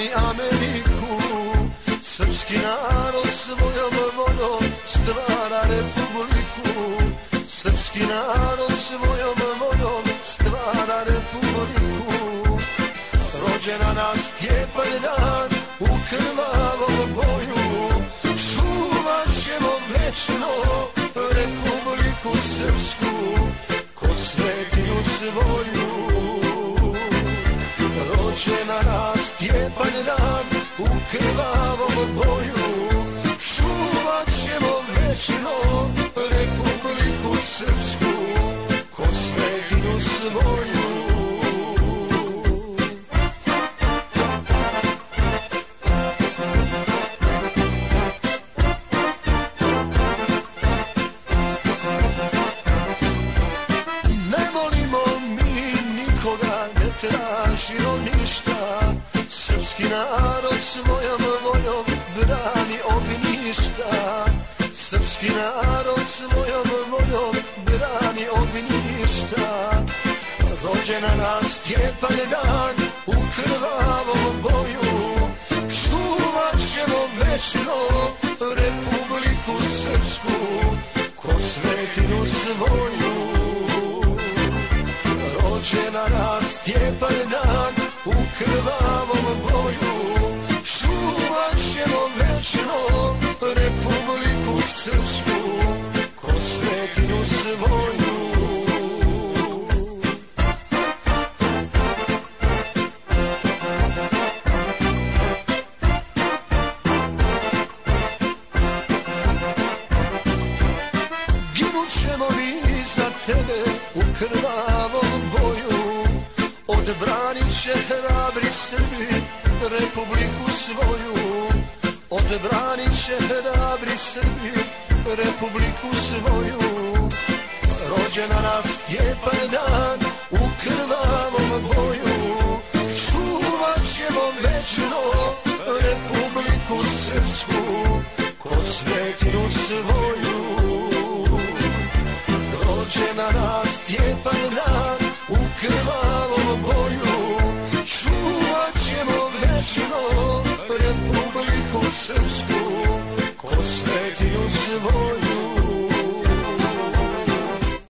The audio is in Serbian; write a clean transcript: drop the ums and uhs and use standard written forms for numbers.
brani Ameriku. Srpski narod svojom voljom stvara republiku. Srpski narod svojom voljom stvara republiku. Rođena na Stjepan dan u krvavom boju. Čuvat ćemo večno Republiku Srpsku ko svetinju svoju. Rođena na Stjepan dan u krvavom boju. Čuvat ćemo večno Republiku Srpsku ko svetinju svoju. Tražimo ništa, srpski narod svojom voljom brani ognjišta. Srpski narod svojom voljom brani ognjišta. Rođena na Stjepan dan u krvavom boju. Čuvat ćemo večno Republiku Srpsku ko svetinju svoju. Rođena na Stjepan dan u krvavom boju. Čuvat ćemo večno Republiku Srpsku ko svetinju svoju. Ginut ćemo mi za tebe u krvavom boju. Odbranit će hrabri Srbi Republiku svoju. Odbranit će hrabri Srbi Republiku svoju. Rođena na Stjepan dan u krvavom boju. Čuvat ćemo večno Republiku Srpsku ko svetinju svoju. Rođena na Stjepan dan u krvavom boju. Čuvat ćemo večno Republiku Srpsku